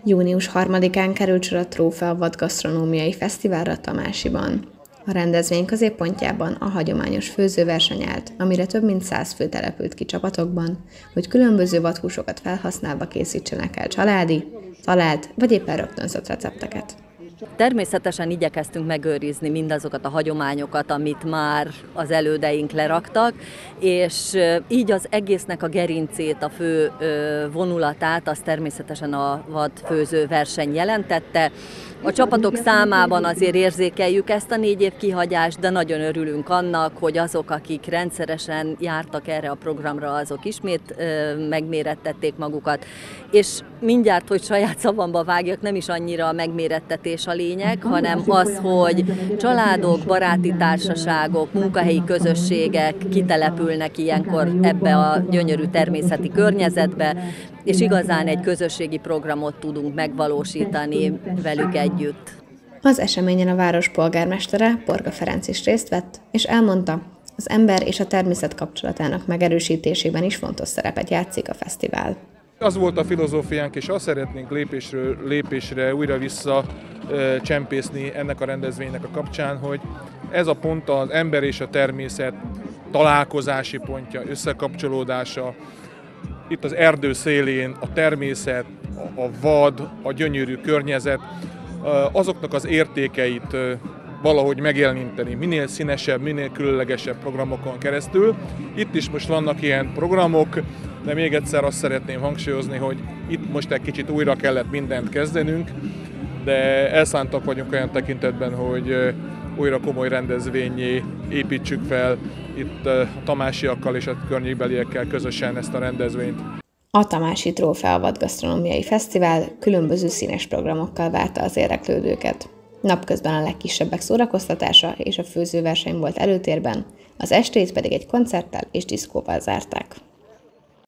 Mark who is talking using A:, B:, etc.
A: Június 3-án került sor a Trófea Vadgasztronómiai Fesztiválra Tamásiban. A rendezvény középpontjában a hagyományos főzőverseny állt, amire több mint 100 fő települt ki csapatokban, hogy különböző vadhúsokat felhasználva készítsenek el családi, talált vagy éppen rögtönzött recepteket.
B: Természetesen igyekeztünk megőrizni mindazokat a hagyományokat, amit már az elődeink leraktak, és így az egésznek a gerincét, a fő vonulatát, az természetesen a vadfőző verseny jelentette. A csapatok számában azért érzékeljük ezt a 4 év kihagyást, de nagyon örülünk annak, hogy azok, akik rendszeresen jártak erre a programra, azok ismét megmérettették magukat. És mindjárt, hogy saját szavamba vágjak, nem is annyira a megmérettetés a lényeg, hanem az, hogy családok, baráti társaságok, munkahelyi közösségek kitelepülnek ilyenkor ebbe a gyönyörű természeti környezetbe, és igazán egy közösségi programot tudunk megvalósítani velük együtt.
A: Az eseményen a város polgármestere, Borga Ferenc is részt vett, és elmondta, az ember és a természet kapcsolatának megerősítésében is fontos szerepet játszik a fesztivál.
C: Az volt a filozófiánk, és azt szeretnénk lépésről lépésre újra-vissza csempészni ennek a rendezvénynek a kapcsán, hogy ez a pont az ember és a természet találkozási pontja, összekapcsolódása. Itt az erdő szélén a természet, a vad, a gyönyörű környezet, azoknak az értékeit valahogy megjeleníteni, minél színesebb, minél különlegesebb programokon keresztül. Itt is most vannak ilyen programok, de még egyszer azt szeretném hangsúlyozni, hogy itt most egy kicsit újra kellett mindent kezdenünk, de elszántak vagyunk olyan tekintetben, hogy újra komoly rendezvényé építsük fel itt a tamásiakkal és a környékbeliekkel közösen ezt a rendezvényt.
A: A Tamási Trófea Vadgasztronómiai Fesztivál különböző színes programokkal várta az érdeklődőket. Napközben a legkisebbek szórakoztatása és a főzőverseny volt előtérben, az estét pedig egy koncerttel és diszkóval zárták.